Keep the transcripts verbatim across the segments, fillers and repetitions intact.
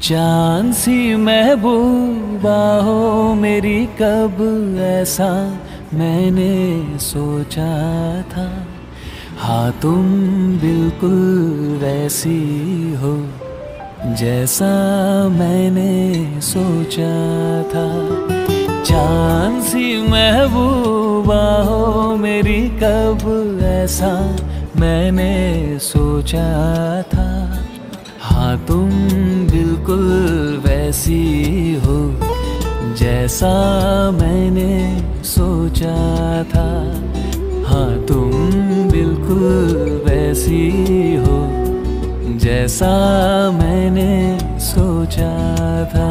चांद सी महबूबा हो मेरी, कब ऐसा मैंने सोचा था। हाँ तुम बिल्कुल वैसी हो जैसा मैंने सोचा था। चांद सी महबूबा हो मेरी, कब ऐसा मैंने सोचा था। हाँ तुम बिल्कुल वैसी हो जैसा मैंने सोचा था। हाँ तुम बिल्कुल वैसी हो जैसा मैंने सोचा था।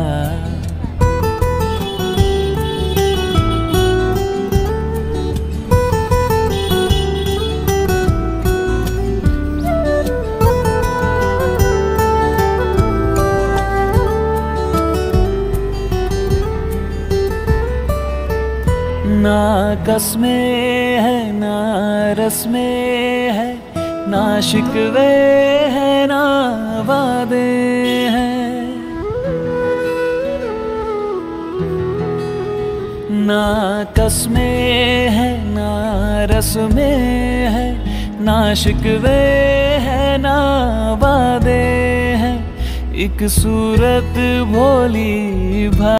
ना कसमें है ना रस्में है, ना शिकवे है ना वादे हैं। ना कसमें है ना रस्में है, ना शिकवे है ना वादे हैं। एक सूरत भोली